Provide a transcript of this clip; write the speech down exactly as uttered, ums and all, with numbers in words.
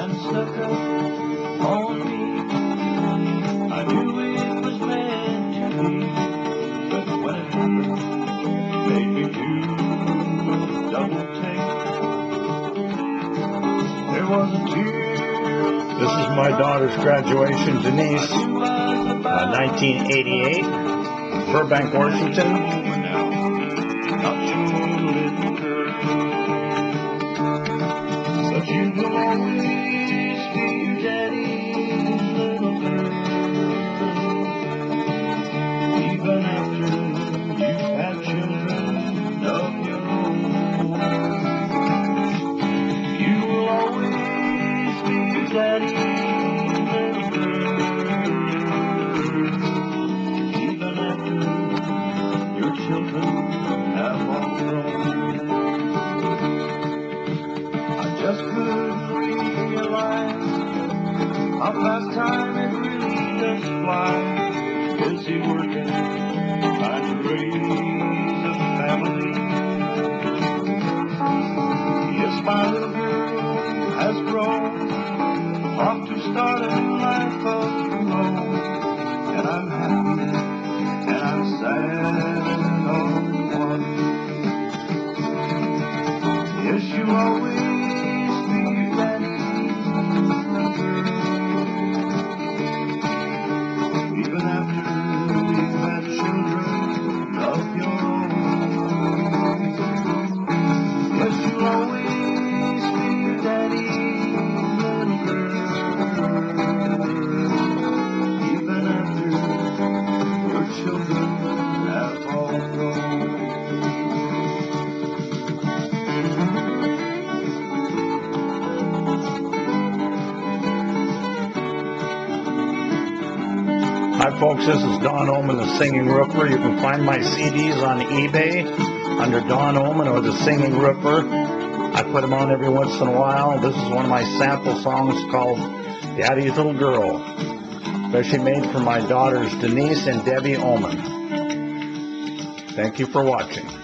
God stuck up on me. I knew it was meant to be, but when it happened, it made me do a double take. There was a tear. This is my daughter's graduation, Denise, uh, nineteen eighty-eight, Burbank, Washington. But you will always be your daddy's little girl, even after you've had children of your own. You will always be your daddy's little girl, even after your children have all grown. Just couldn't realize how fast time it really does fly. Busy working, trying to raise a family. Yes, my little girl has grown, off to start a new life of her own. And I'm happy, and I'm sad all in one. Yes, you always even after you've had children of your own. Yes, you'll always be your daddy's little girl, even after your children have all grown. Hi folks, this is Don Oman, the Singing Roofer. You can find my C Ds on eBay under Don Oman or the Singing Roofer. I put them on every once in a while. This is one of my sample songs called Daddy's Little Girl, especially made for my daughters Denise and Debbie Oman. Thank you for watching.